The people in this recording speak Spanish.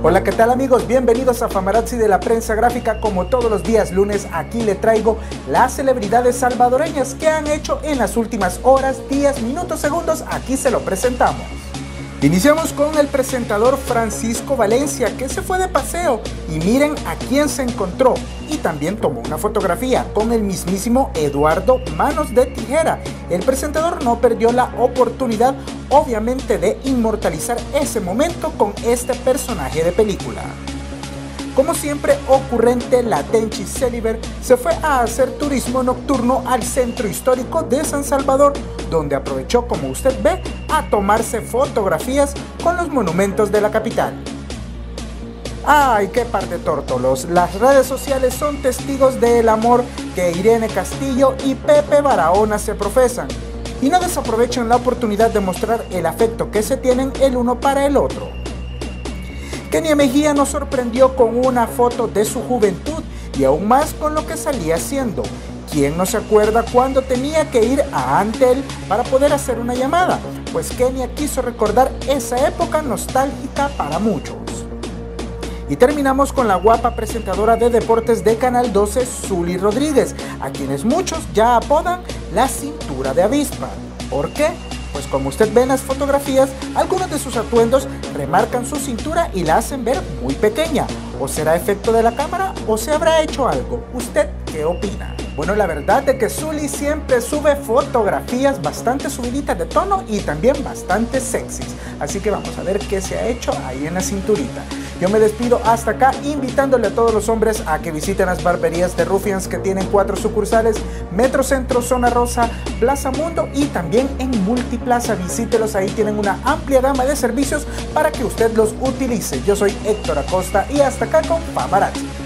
Hola, ¿qué tal amigos? Bienvenidos a Famarazzi de la Prensa Gráfica. Como todos los días lunes, aquí le traigo las celebridades salvadoreñas que han hecho en las últimas horas, días, minutos, segundos. Aquí se lo presentamos. Iniciamos con el presentador Francisco Valencia, que se fue de paseo y miren a quién se encontró, y también tomó una fotografía con el mismísimo Eduardo Manos de Tijera. El presentador no perdió la oportunidad, obviamente, de inmortalizar ese momento con este personaje de película. Como siempre ocurrente, la Tenchi Celiber se fue a hacer turismo nocturno al centro histórico de San Salvador, donde aprovechó, como usted ve, a tomarse fotografías con los monumentos de la capital. ¡Ay, qué par de tórtolos! Las redes sociales son testigos del amor que Irene Castillo y Pepe Barahona se profesan, y no desaprovechan la oportunidad de mostrar el afecto que se tienen el uno para el otro. Kenia Mejía nos sorprendió con una foto de su juventud y aún más con lo que salía haciendo. ¿Quién no se acuerda cuando tenía que ir a Antel para poder hacer una llamada? Pues Kenia quiso recordar esa época nostálgica para muchos. Y terminamos con la guapa presentadora de deportes de Canal 12, Zuli Rodríguez, a quienes muchos ya apodan la cintura de avispa. ¿Por qué? Pues como usted ve en las fotografías, algunos de sus atuendos remarcan su cintura y la hacen ver muy pequeña. ¿O será efecto de la cámara o se habrá hecho algo? ¿Usted qué opina? Bueno, la verdad es que Zuli siempre sube fotografías bastante subiditas de tono y también bastante sexys. Así que vamos a ver qué se ha hecho ahí en la cinturita. Yo me despido hasta acá, invitándole a todos los hombres a que visiten las barberías de Ruffians, que tienen 4 sucursales: Metrocentro, Zona Rosa, Plaza Mundo y también en Multiplaza. Visítelos, ahí tienen una amplia gama de servicios para que usted los utilice. Yo soy Héctor Acosta y hasta acá con Famarazzi.